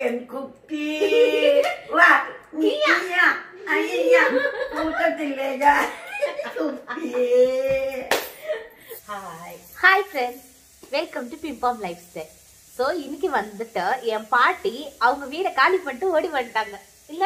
என் குட்டி வா நீயா ஐயா கூட்டத்தில்லையா குட்டி. ஹாய் ஃப்ரெண்ட்ஸ், வெல்கம் டு பிம்பாம் லைஃப் ஸ்டைல். ஸோ இன்னைக்கு வந்துட்டு என் பாட்டி அவங்க வீடை காலி பண்ணிட்டு ஓடி வந்துட்டாங்க. இல்ல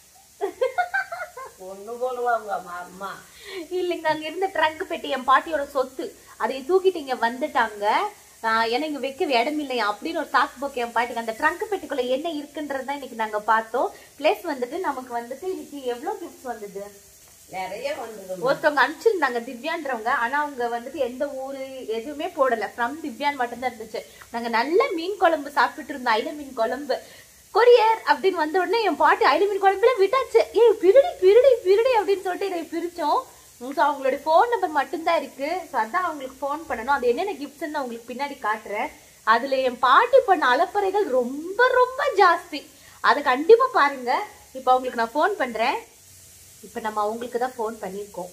ஒண்ணு போடுவாங்க அம்மா இல்லைங்க, அங்க இருந்த ட்ரங்க் பெட்டி என் பாட்டியோட சொத்து, அதை தூக்கிட்டு இங்க வந்துட்டாங்க. ஏன்னா இங்க வைக்க இடம் இல்லையா அப்படின்னு ஒரு சாக்கு போக்கு என் பாட்டிக்கு. அந்த ட்ரங்க் பெட்டிக்குள்ள என்ன இருக்குன்றதான் இன்னைக்கு நாங்க பார்த்தோம். பிளஸ் வந்துட்டு நமக்கு வந்துட்டு இன்னைக்கு எவ்வளவு கிஃப்ட்ஸ் வந்தது, நிறைய வந்தது. ஒருத்தவங்க அனுப்பிச்சிருந்தாங்க திவ்யான்றவங்க. ஆனா அவங்க வந்துட்டு எந்த ஊரு எதுவுமே போடல, ஃப்ரம் திவ்யான் மட்டும்தான் இருந்துச்சு. நாங்க நல்ல மீன் குழம்பு சாப்பிட்டுட்டு இருந்தோம், ஐல மீன் குழம்பு. கொரியர் அப்படின்னு வந்த உடனே என் பாட்டி ஐல மீன் குழம்புல விட்டாச்சு. ஏய் பிரிடி பிரிடி பிரிடி அப்படின்னு சொல்லிட்டு இதை பிரிச்சோம். ஸோ அவங்களுடைய ஃபோன் நம்பர் மட்டும்தான் இருக்கு. ஸோ அதான் அவங்களுக்கு ஃபோன் பண்ணணும். அது என்னென்ன கிஃப்ட்ஸ்ன்னு அவங்களுக்கு பின்னாடி காட்டுறேன். அதுல என் பாட்டி பண்ண அலப்பறைகள் ரொம்ப ரொம்ப ஜாஸ்தி, அதை கண்டிப்பா பாருங்க. இப்போ அவங்களுக்கு நான் ஃபோன் பண்றேன். இப்ப நம்ம அவங்களுக்கு தான் ஃபோன் பண்ணிருக்கோம்.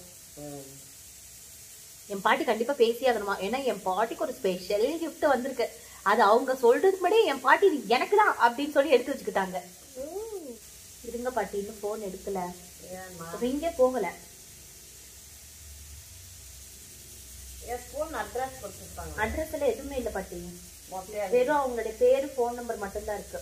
என் பாட்டி கண்டிப்பா பேசி ஆகணுமா, ஏன்னா என் பாட்டிக்கு ஒரு ஸ்பெஷல் கிஃப்ட் வந்திருக்கு. அது அவங்க சொல்றதுக்கு முன்னாடி என் பாட்டி இது எனக்கு தான் அப்படின்னு சொல்லி எடுத்து வச்சுக்கிட்டாங்க. இருங்க பாட்டி, இன்னும் போன் எடுக்கல, ரிங்கே போகல. அட்ரஸ் எல்லாம் எதுவுமே இல்ல பாட்டி, வெறும் அவங்களுடைய பேரு போன் நம்பர் மட்டும்தான் இருக்கு.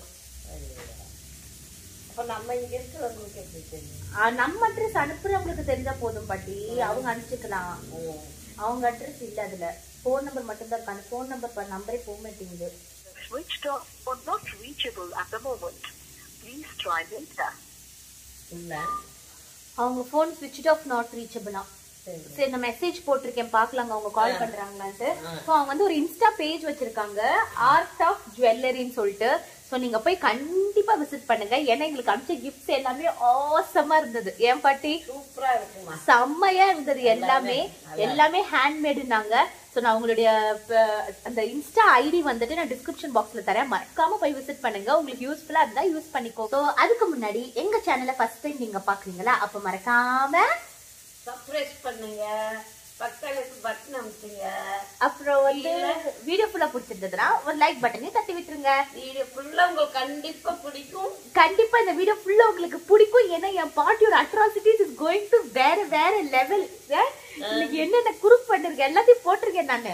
நம்ம இங்க இருக்கிறவங்களுக்கு எப்படி தெரியும்? நம்ம அட்ரஸ் அனுப்புறவங்களுக்கு தெரிஞ்சா போதும் பாட்டி, அவங்க அனுப்பிச்சுக்கலாம். அவங்க அட்ரஸ் இல்ல, அதுல போன் நம்பர் மட்டும் தான் இருக்கு. அந்த போன் நம்பர் நம்பரே போக மாட்டேங்குது. Switched off or not reachable at the moment. Please try later. இல்ல அவங்க போன் ஸ்விட்ச்ட் ஆஃப் நாட் ரீச்சபிளா. சரி, நான் மெசேஜ் போட்டிருக்கேன், பாக்கலாங்க அவங்க கால் பண்றாங்களான்ட்டு. ஸோ அவங்க வந்து ஒரு இன்ஸ்டா பேஜ் வச்சிருக்காங்க, ஆர்ட் ஆஃப் ஜுவல்லரின்னு சொல்லிட்டு. ஸோ நீங்க போய் கண்டிப்பா விசிட் பண்ணுங்க. ஏன்னா எங்களுக்கு அமிச்ச கிஃப்ட்ஸ் எல்லாமே ஆசமா இருந்தது. ஏன் பாட்டி சூப்பரா இருக்குமா, செம்மையா இருந்தது. எல்லாமே ஹேண்ட்மேடுனாங்க. ஸோ நான் உங்களுடைய அந்த இன்ஸ்டா ஐடி வந்துட்டு நான் டிஸ்கிரிப்ஷன் பாக்ஸ்ல தரேன், மறக்காம போய் விசிட் பண்ணுங்க. உங்களுக்கு யூஸ்ஃபுல்லா இருந்தா யூஸ் பண்ணிக்கோ. ஸோ அதுக்கு முன்னாடி எங்க சேனலை ஃபர்ஸ்ட் டைம் நீங்க பாக்குறீங்களா, அப்ப மறக்காம சப்ஸ்கிரைப் பண்ணுங்க, பக்கத்துக்கு பட்டன் அமுத்துங்க. அப்புறம் வந்து வீடியோ ஃபுல்லா பிடிச்சிருந்ததுன்னா ஒரு லைக் பட்டனையும் தட்டி விட்டுருங்க. வீடியோ ஃபுல்லா உங்களுக்கு கண்டிப்பா பிடிக்கும். கண்டிப்பா இந்த வீடியோ ஃபுல்லா உங்களுக்கு பிடிக்கும். ஏன்னா என் பாட்டியோட அட்ராசிட்டிஸ் இஸ் கோயிங் டு வேற வேற லெவல். இன்னைக்கு என்னென்ன குரூப் பண்ணிருக்கேன் எல்லாத்தையும் போட்டிருக்கேன் நானு.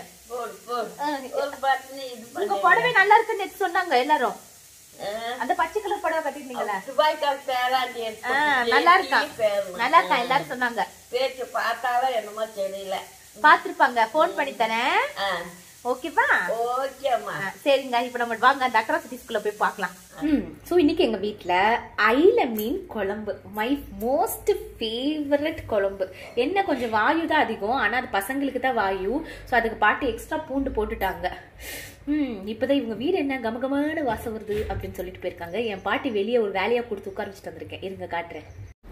உங்க புடவை நல்லா இருக்குன்னு சொன்னாங்க எல்லாரும். அந்த பச்சை கலர் புடவை கட்டிருந்தீங்களா, நல்லா இருக்கா, நல்லா இருக்கா எல்லாரும் சொன்னாங்க. பேச்சு பார்த்தாலும் என்னமோ தெரியல, பாத்துருப்பாங்க, போன் பண்ணி தரேன். ஓகேவா? ஓகேம்மா. சரிங்க, இப்ப நம்ம வாங்க அந்த அட்ராசிட்டிஸ்குள்ள போய் பார்க்கலாம். சோ இன்னைக்கு எங்க வீட்டுல ஐல மீன் குழம்பு, மை மோஸ்ட் ஃபேவரட் குழம்பு. என்ன கொஞ்சம் வாயு தான் அதிகம், ஆனா அது பசங்களுக்கு தான் வாயு. சோ அதுக்கு பாட்டி எக்ஸ்ட்ரா பூண்டு போட்டுட்டாங்க. இப்பதான் இவங்க வீடு என்ன கமகமான வாசம் வருது அப்படின்னு சொல்லிட்டு போயிருக்காங்க. என் பாட்டி வெளியே ஒரு வேலையா கொடுத்து உட்கார வச்சுட்டு வந்திருக்கேன், இருங்க காட்டுறேன்.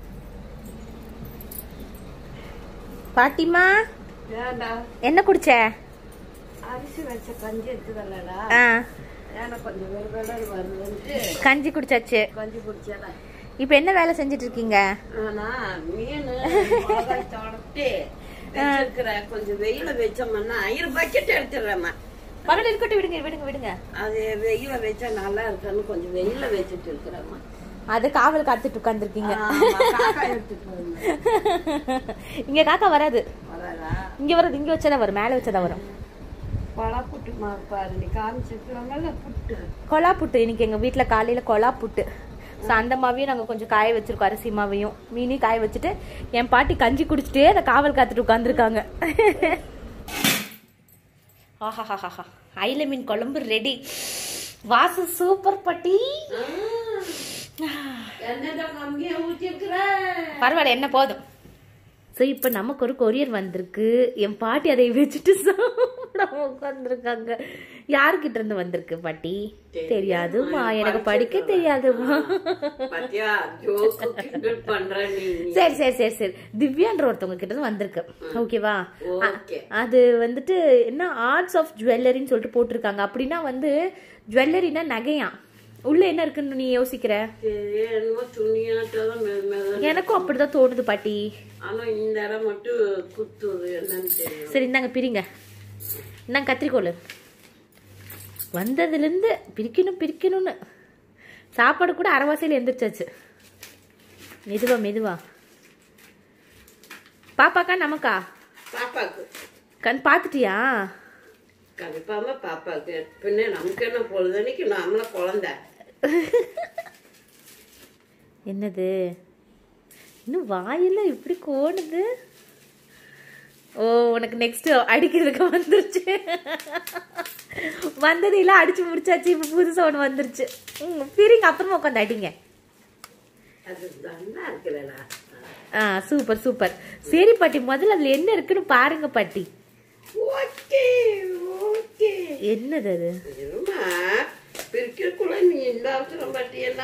பாட்டிமா என்ன குடிச்ச? அரிசி வச்ச கஞ்சி எடுத்துக்கலடா, கொஞ்சம் வருதுன்ட்டு கஞ்சி குடிச்சாச்சு. கஞ்சி குடிச்சேன். இப்ப என்ன வேலை செஞ்சிட்டு இருக்கீங்க? மீன் கொஞ்சம் வெயில வச்சோம்னா 1000 பக்கெட் எடுத்துடுறேம்மா. பகல் இருக்கட்டும், விடுங்க விடுங்க விடுங்க. அது வெயில வச்சா நல்லா இருக்குன்னு கொஞ்சம் வெயில வச்சுட்டு இருக்கிறேம்மா. அது காவல் காத்துட்டு உட்கார்ந்துருக்கீங்க. இங்க காக்கா வராது, இங்க வராது, இங்க வச்சதான் வரும், மேல வச்சதான் வரும். கொலா புட்டு பாரு, நீ காமிச்சிருக்காங்கல்ல புட்டு, கொலா புட்டு. இன்னைக்கு எங்க வீட்டுல காலையில கொலா புட்டு. அந்த மாவையும் நாங்க கொஞ்சம் காய வச்சிருக்கோம், அரிசி மாவையும் மீனையும் காய வச்சுட்டு என் பாட்டி கஞ்சி குடிச்சிட்டே அந்த காவல் காத்துட்டு உட்கார்ந்துருக்காங்க. ஆஹாஹாஹா, ஐல மீன் குழம்பு ரெடி. வாசம் சூப்பர் பாட்டி. பரவாயில்ல, என்ன போதும். ஸோ இப்போ நமக்கு ஒரு கொரியர் வந்திருக்கு. என் பாட்டி அதை வச்சுட்டு சாப்பிட உட்காந்துருக்காங்க. யாருக்கிட்ட இருந்து வந்திருக்கு பாட்டி? தெரியாதுமா, எனக்கு படிக்க தெரியாதுமா. சரி சரி சரி சரி, திவ்யான்ற ஒருத்தவங்க கிட்ட இருந்து வந்திருக்கு. ஓகேவா? அது வந்துட்டு என்ன ஆர்ட்ஸ் ஆஃப் ஜுவல்லரின்னு சொல்லிட்டு போட்டிருக்காங்க. அப்படின்னா வந்து ஜுவல்லரினா நகையா, உள்ள என்ன இருக்குன்னு நீ யோசிக்கிற? எனக்கும் அப்படிதான் தோணுது பாட்டி. சரி இந்தாங்க பிரிங்க, இந்தாங்க கத்திரிக்கோள். வந்ததுல இருந்து பிரிக்கணும்னு சாப்பாடு கூட அரைவாசையில் எந்திரிச்சாச்சு. மெதுவா மெதுவா. பாப்பாக்கா நமக்கா? பாப்பாக்கு. கண் பார்த்துட்டியா? கண்டிப்பாம பாப்பாக்கு. பின்ன நமக்கு என்ன பொழுதனைக்கு நாமள குழந்தை. என்னது இன்னும் வாயெல்லாம் இப்படி கோணுது. ஓ உனக்கு நெக்ஸ்ட் அடிக்கிறதுக்கு வந்துருச்சு. வந்தது இல்லை, அடிச்சு முடிச்சாச்சு. இப்போ புதுசாக ஒன்று வந்துருச்சு. பிரிங்க, அப்புறமா உட்காந்து அடிங்க. அது நல்லா இருக்குல்லடா. Super super. சரி பாட்டி, முதல்ல அதுல என்ன இருக்குன்னு பாருங்க பாட்டி. Okay okay. என்னது அது? இருமா பிரிக்கிறக்குள்ள நீ இந்த அவசரம் பாட்டியன்னா.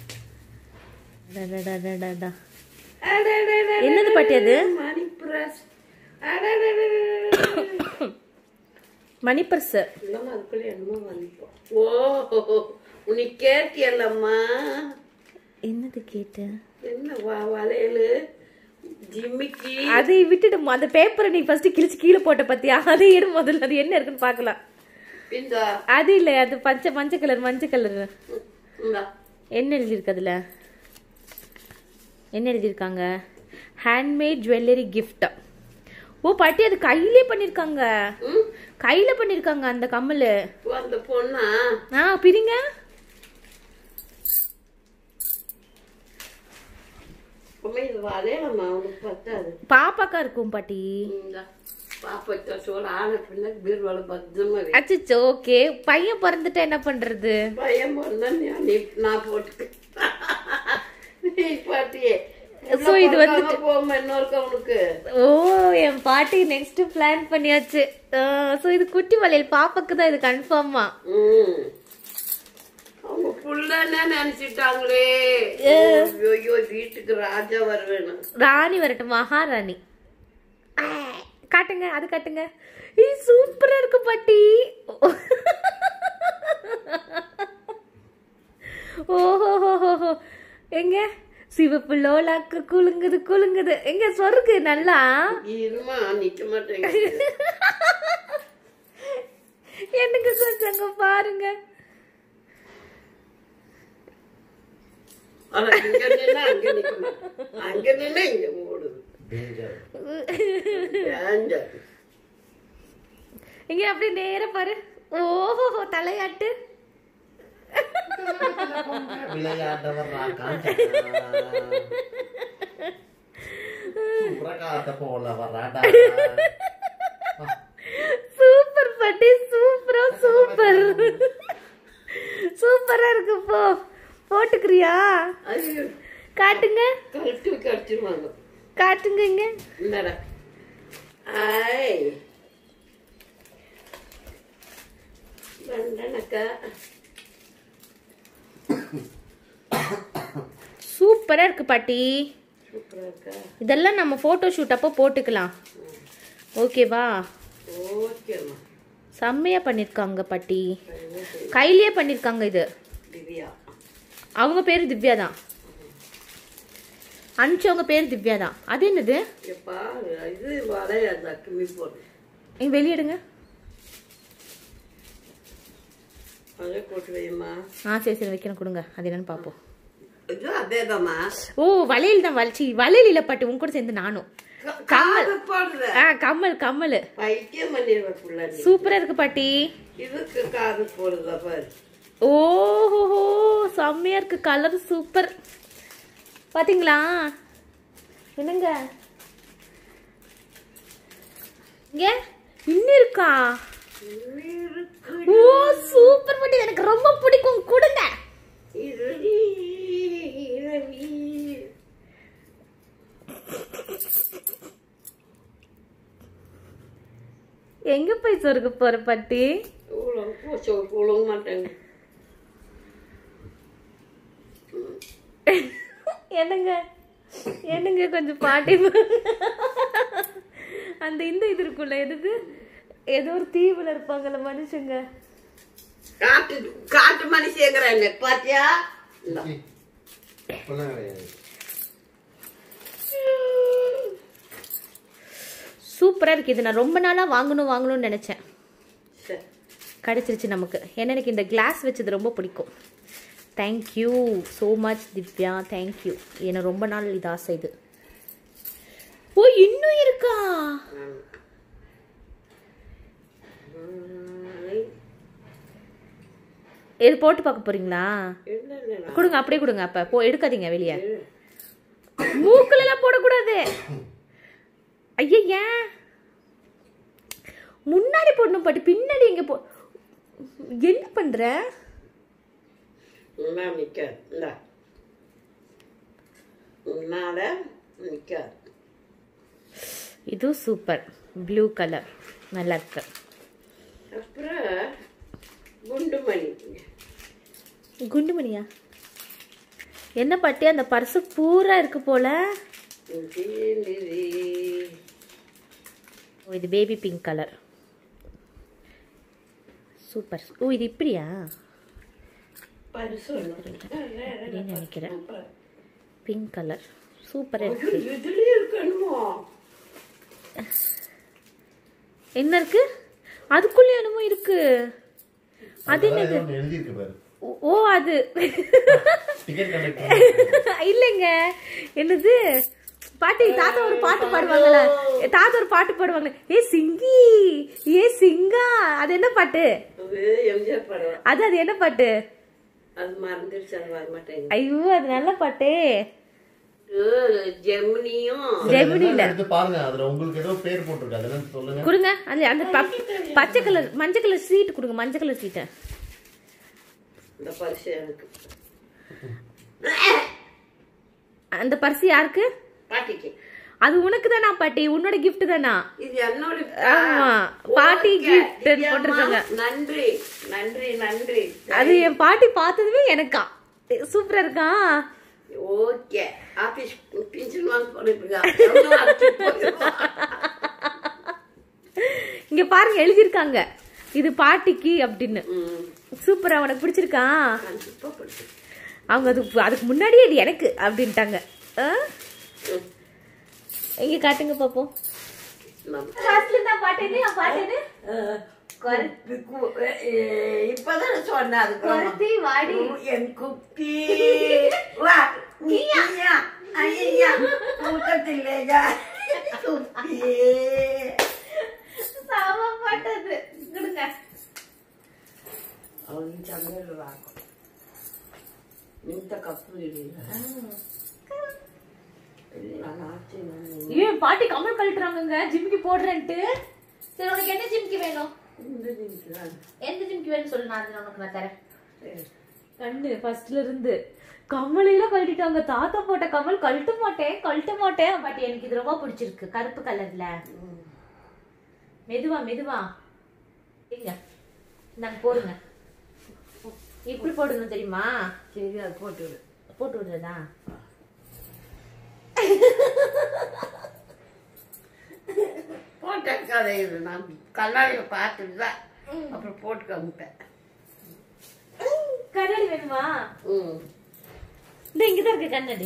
என்னது பாட்டி அது? Money purse. Money purse. இல்லம்மா அதுக்குள்ள என்னமோ வந்துப்போம். ஓ உனக்கு கேட்டியல்லம்மா. என்னது கேட்ட? என்ன வளையலு ஜிம்மிக்கி. அதை விட்டுட்டு அந்த பேப்பரை நீ ஃபர்ஸ்ட் கிழிச்சு கீழே போட்ட பத்தியா? அதை எடு முதல்ல. அது என்ன இருக்குன்னு பாக்கலாம். அது இல்ல, அது மஞ்ச கலர். என்ன எழுதியிருக்கு அதுல? என்ன எழுதியிருக்காங்க? Handmade jewellery gift. ஓ பாட்டி, அது கையிலே பண்ணிருக்காங்க. கையில பண்ணிருக்காங்க அந்த கம்மல். அந்த பொண்ணா? பிரிங்க. பாப்பாக்கா இருக்கும் பாட்டி. அச்சோ, ஓகே. பையன் பிறந்துட்டா என்ன பண்றது? பையன் பிறந்தா நான் போட்டு பாட்டியே. சோ இது வந்து இன்னொருக்கு. ஓ என் பாட்டி நெக்ஸ்ட் பிளான் பண்ணியாச்சு. சோ இது குட்டி வளையல் பாப்பாக்கு தான். இது கன்ஃபார்மா. அவங்க புள்ளன்னு நினைச்சிட்டாங்களே. ஐயோ வீட்டுக்கு ராஜா வருவேன். ராணி வரட்டும், மகாராணி. காட்டுங்க, அது காட்டுங்க. சூப்பரா இருக்கு பாட்டி. ஓஹோ எங்க சிவப்பு லோலாக்கு குலுங்குது. எங்க சொருக்கு நல்லா. இருமா நிக்க மாட்டேங்க. எனக்கு கொஞ்சம் பாருங்க. அங்க நின்று இங்க ஓடுது. இங்க அப்படியே நேர பாரு. ஓஹோ தலையாட்டு. சூப்பர் பாட்டி, சூப்பரா சூப்பரா இருக்கு. போட்டுக்கிறியா? காட்டுங்க. காட்டுங்க இங்க. சூப்பரா இருக்கு பாட்டி. இதெல்லாம் நம்ம போட்டோ ஷூட் அப்போ போட்டுக்கலாம். ஓகேவா? செம்மையா பண்ணிருக்காங்க பாட்டி. கையிலேயே பண்ணிருக்காங்க. இது அவங்க பேரு திவ்யா தான். அனுப்பிச்சவங்க பேரு திவ்யா தான். அது என்னது? வெளியிடுங்க. சரி வைக்கணும், கொடுங்க. அது என்னன்னு பாப்போம். ஓ வளையல் தான். வளையல் இல்ல பாட்டி, உங்க கூட சேர்ந்து நானும். கம்மல். சூப்பரா இருக்கு பாட்டி. ஓஹோ செம்மையா இருக்கு. Colour super. பாத்தீங்களா? என்னங்க இங்க இன்னும் இருக்கா? ஓ சூப்பர் பாட்டி, எனக்கு ரொம்ப பிடிக்கும். கொடுங்க. எங்க போய் சொருக்க போற பாட்டி? என்னங்க கொஞ்சம் பாட்டி. அந்த இந்த இது இருக்குல்ல, எதுக்கு ஏதோ ஒரு தீவுல இருப்பாங்கல்ல மனுஷங்க. காட்டு மனுஷங்கிறாங்க பாத்தியா? சூப்பரா இருக்கு. இது நான் ரொம்ப நாளா வாங்கணும்னு நினைச்சேன். கிடைச்சிருச்சு நமக்கு. ஏன்னா எனக்கு இந்த கிளாஸ் வச்சது ரொம்ப பிடிக்கும். Thank you so much Divya, thank you. எனக்கு ரொம்ப நாள் இது ஆசை இது. ஓ இன்னும் இருக்கா? இது போட்டு பார்க்க போறீங்களா? கொடுங்க, அப்படியே கொடுங்க. அப்போ எடுக்காதீங்க வெளியே. மூக்குல எல்லாம் போடக்கூடாது. ஐயா முன்னாடி போடணும் பாட்டி, பின்னாடி எங்க என்ன பண்ற? இது சூப்பர் ப்ளூ கலர், நல்லா இருக்கு. குண்டுமணியா? என்ன பாட்டி அந்த பர்ஸ் பூரா இருக்கு போல. இது பேபி பிங்க் கலர், சூப்பர். ஓ இது இப்படியா? நினைக்கிறேன் பிங்க் கலர் சூப்பரா இருக்கு. என்ன இருக்கு அதுக்குள்ள? என்னமோ இருக்கு. அது என்னது? ஓ அது இல்லைங்க, என்னது பாட்டி? தாத்தா ஒரு பாட்டு பாடுவாங்கல்ல, ஏ சிங்கி ஏ சிங்கா, அது என்ன பாட்டு? அது என்ன பாட்டு? ஐயோ அது நல்ல பாட்டே. குடுங்க அந்த பச்சை கலர் மஞ்சள் கலர் சீட் கொடுங்க, மஞ்சள் கலர் சீட்டை. அந்த பர்ஸ் யாருக்கு? பாட்டிக்கு. அது உனக்கு தானா பாட்டி? உன்னோட கிஃப்ட் தானா? இது என்னோட. ஆமா பாட்டி கிஃப்ட் போட்டுருக்காங்க. நன்றி நன்றி நன்றி. அது என் பாட்டி பார்த்ததுமே எனக்கா சூப்பரா இருக்கா. ஓகே ஆபீஸ் பின்ஷன் வாங்க போறீங்க. இங்க பாருங்க எழுதிருக்காங்க இது பாட்டிக்கு அப்படின்னு. சூப்பரா, உனக்கு பிடிச்சிருக்கா? அவங்க அதுக்கு முன்னாடியே இது எனக்கு அப்படின்ட்டாங்க. எங்க காட்டுங்க பாப்போம். இப்பதான் சொன்னேன் என் குட்டி சாமப்பட்டது. கொடுங்க. அவன் சமையல் வாக்கும் இந்த கப்பு ஏன் பாட்டி கமல் கழட்டுறாங்க ஜிம்மிக்கு போடுறேன்ட்டு. சரி உனக்கு என்ன ஜிம்மிக்கு வேணும்? எந்த ஜிம்மிக்கு வேணும் சொல்லு, நான் உனக்கு நான் தரேன். கண்ணு ஃபர்ஸ்ட்ல இருந்து கமலையெல்லாம் கழட்டிட்டாங்க. தாத்தா போட்ட கமல் கழட்ட மாட்டேன் பாட்டி. எனக்கு இது ரொம்ப பிடிச்சிருக்கு, கருப்பு கலர்ல. மெதுவா மெதுவா எங்க நாங்க போடுங்க. இப்படி போடணும் தெரியுமா? சரி அது போட்டு விடுறதா? போட்டே நான் கண்ணாடியை பார்த்துட்டுதான் அப்புறம் போட்டு காமிப்பேன். கண்ணாடி வேணுமா? இந்த இங்கதான் இருக்கு கண்ணாடி.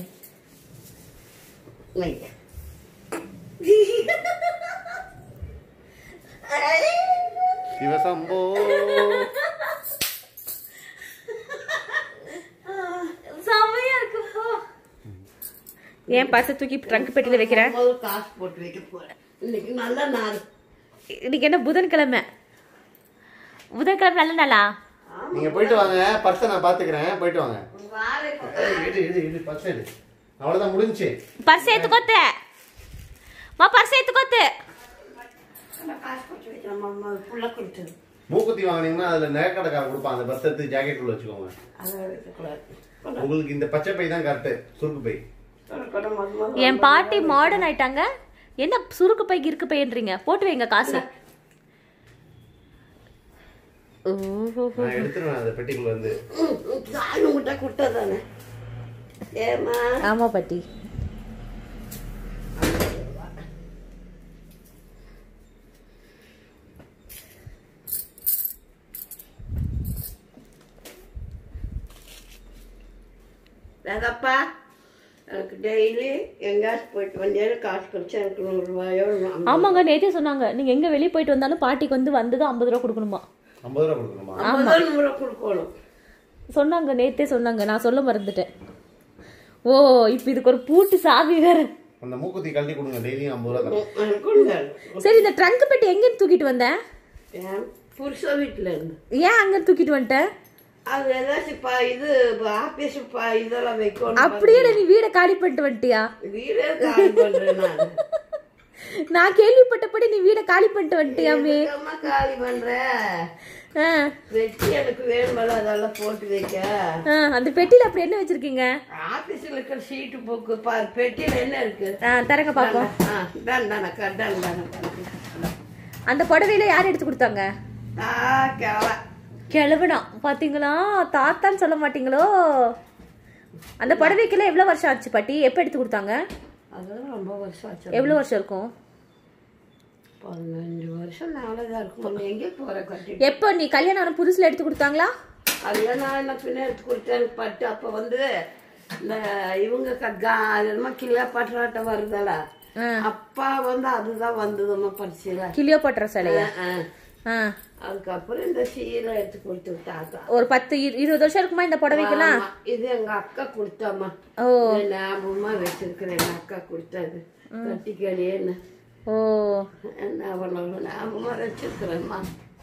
சிவசம்போ செமையா இருக்கு. ஏன் பர்ஸ் தூக்கி ட்ரங்க் பெட்டில வைக்கிறேன்? காசு போட்டு வைக்க போறேன். இன்னைக்கு நல்ல நாள். இன்னைக்கு என்ன புதன்கிழமை? புதன்கிழமை நல்ல நாளா? நீங்க போயிட்டு வாங்க, பர்ஸை நான் பாத்துக்கிறேன். போயிட்டு வாங்க. பர்ஸ் எடு. அவ்வளவுதான் முடிஞ்சுச்சு. பர்ஸ் எடுத்துக்கோத்து. பர்ஸ் எடுத்துக்கோத்து. மூக்குத்தி வாங்கினீங்கன்னா அதுல நகைக்கடைக்காரர் கொடுப்பான். அந்த பர்ஸ் எடுத்து ஜாக்கெட் உள்ள வச்சுக்கோங்க. உங்களுக்கு இந்த பச்சை பை தான் கரெக்ட், சுருக்கு பை. என் பாட்டி மாடர்ன் ஆயிட்டாங்க. என்ன சுருக்கு பை கிறுக்கு பைன்றீங்க? போட்டு வைங்க காசு. நான் எடுத்துருவேன் அந்த பெட்டிக்குள்ள இருந்து. ஆமா பாட்டி. வேதப்பா எனக்கு டெய்லி எங்கேயாச்சும் போயிட்டு வந்தேன்னு காசு கிடைச்சா எனக்கு 100 ரூபாயோ. ஆமாங்க நேற்றே சொன்னாங்க நீங்க எங்க வெளியே போயிட்டு வந்தாலும் பாட்டிக்கு வந்தது 50 ரூபா கொடுக்கணுமா? 50 ரூபா கொடுக்கணுமா? 50 ரூபா கொடுக்கணும். சொன்னாங்க, நேத்தே சொன்னாங்க, நான் சொல்ல மறந்துட்டேன். ஓ இப்போ இதுக்கு ஒரு பூட்டு சாவி வேற. அந்த மூக்குத்தி கழட்டி கொடுங்க, டெய்லியும் 50 ரூபா தரேன். சரி, இந்த ட்ரங்க் பெட்டி எங்கேருந்து தூக்கிட்டு வந்தேன்? புருஷ வீட்டுல இருந்து. ஏன் அங்க தூக்கிட்டு வந்துட்டேன்? அது ஏதாச்சும் இது ஆபீஸ் இதெல்லாம் வைக்கணும். அப்படியே நீ வீடை காலி பண்ணிட்டு வந்துட்டியா? வீடே காலி பண்றேன் நான் கேள்விப்பட்டபடி நீ வீடை காலி பண்ணிட்டு வந்துட்டியாமே. காலி பண்றேன். வெட்டி எனக்கு வேணுமல்ல, அதெல்லாம் போட்டு வைக்க. அந்த பெட்டியில அப்படி என்ன வச்சிருக்கீங்க? ஆபீஸ்ல இருக்கிற சீட்டு போக்கு பாரு, பெட்டியில என்ன இருக்கு தரங்க பாப்போம். அந்த புடவையில யார் எடுத்து கொடுத்தாங்க? கிழவனா பாத்தீங்களா? தாத்தான்னு சொல்ல மாட்டீங்களோ? அந்த புடவைக்கெல்லாம் எவ்வளவு வருஷம் ஆச்சு பாட்டி? எப்ப எடுத்து கொடுத்தாங்க? அதெல்லாம் ரொம்ப வருஷம் ஆச்சு. எவ்வளவு வருஷம் இருக்கும்? 15 வருஷம் நாளதான் இருக்கும். எங்கே போற கட்டி? எப்போ நீ கல்யாணம் ஆன புதுசுல எடுத்து கொடுத்தாங்களா? அதெல்லாம் நான் என்ன பின்ன எடுத்து கொடுத்தேன் பட்டு. அப்ப வந்து இந்த இவங்க கிளியா பட்டாட்டம் வருதல, அப்பா வந்து அதுதான் வந்ததுமா பரிசுல. கிளியோ பட்டுற சிலையா? அதுக்கப்புறம் இந்த சீலை எடுத்து கொடுத்து விட்டாக்கா. ஒரு 10-20 வருஷம் இருக்குமா இந்த புடவைக்கெல்லாம்? இது எங்க அக்கா கொடுத்தாமா. ஞாபகமா வச்சிருக்கிறேன், எங்க அக்கா கொடுத்தாது கட்டிக்கடியேன்னு. ஓ ஞாபகமா வச்சிருக்கிறேன்மா.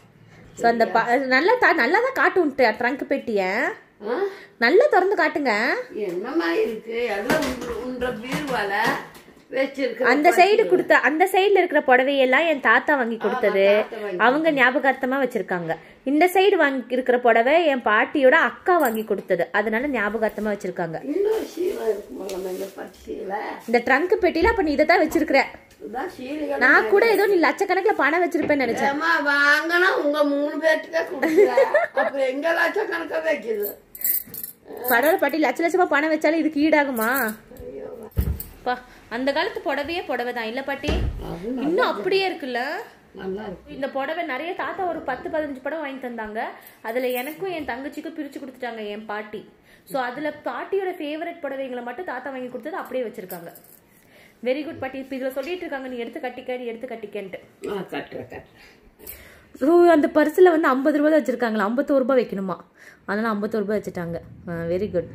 நல்லாதான் காட்டு ட்ரங்க் பெட்டிய நல்லா திறந்து காட்டுங்க. என்னமா இருக்கு எல்லாம் உன்ற பீர்வால வச்சிருக்க. அந்த சைடு கொடுத்த அந்த சைடுல இருக்கிற புடவையெல்லாம் என் தாத்தா வாங்கி கொடுத்தது, அவங்க ஞாபகார்த்தமா வச்சிருக்காங்க. இந்த சைடு வாங்கி இருக்கிற புடவை என் பாட்டியோட அக்கா வாங்கி கொடுத்தது, அதனால ஞாபகார்த்தமா வச்சிருக்காங்க. இந்த ட்ரங்க் பெட்டியில அப்ப நீ இதைத்தான் வச்சிருக்கிற. நான் கூட ஏதோ நீ லட்சக்கணக்கில் பணம் வச்சிருப்பேன்னு நினைச்சேன். வாங்கினா உங்க 3 பேர்த்துக்கே அப்புறம் எங்க லட்சக்கணக்கா வைக்குது. கடவுளை பாட்டி லட்சமா பணம் வச்சாலும் இதுக்கு ஈடாகுமா? அந்த காலத்து புடவையே புடவைதான் இல்ல பாட்டி? இன்னும் அப்படியே இருக்குல்ல. இந்த புடவை நிறைய தாத்தா ஒரு 10-15 புடவை வாங்கி தந்தாங்க. அதுல எனக்கும் என் தங்கச்சிக்கும் பிரிச்சு கொடுத்துட்டாங்க என் பாட்டி. சோ அதுல பாட்டியோட ஃபேவரட் புடவைங்களை மட்டும் தாத்தா வாங்கி கொடுத்தது அப்படியே வச்சிருக்காங்க. வெரி குட் பாட்டி. இப்ப இதுல சொல்லிட்டு இருக்காங்க நீ எடுத்து கட்டிக்கன்ட்டு. அந்த பர்ஸ்ல வந்து 50 ரூபாய் வச்சிருக்காங்களா? 51 ரூபாய் வைக்கணுமா? அதனால 51 ரூபாய் வச்சுட்டாங்க. Very good.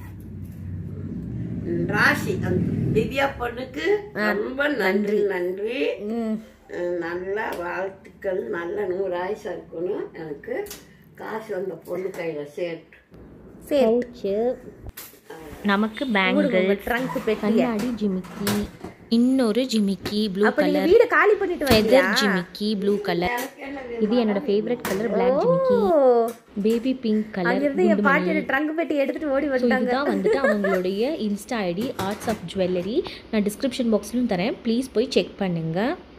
ராசி திவ்யா பொண்ணுக்கு ரொம்ப நன்றி. நல்ல வாழ்த்துக்கள். நல்ல 100 ஆயுசா இருக்கணும். எனக்கு காசு அந்த பொண்ணு கையில சேர்த்து நமக்கு பேங்கிள், ட்ரங்க் பெட்டி, கண்ணாடி ஜிமிக்கி, இன்னொரு ஜிமிக்கி ப்ளூ கலர், வீட காலி பண்ணிட்டு ஃபெதர் ஜிமிக்கி ப்ளூ கலர். இது என்னோட ஃபேவரட் கலர் பிளாக் ஜிமிக்கி, பேபி பிங்க் கலர். அங்கிருந்து என் பாட்டியோட ட்ரங்க் பெட்டி எடுத்துட்டு ஓடி வந்தாங்க. இதுதான் வந்துட்டு அவங்களுடைய insta ID arts of jewellery. நான் டிஸ்கிரிப்ஷன் பாக்ஸ்லயும் தரேன், ப்ளீஸ் போய் செக் பண்ணுங்க.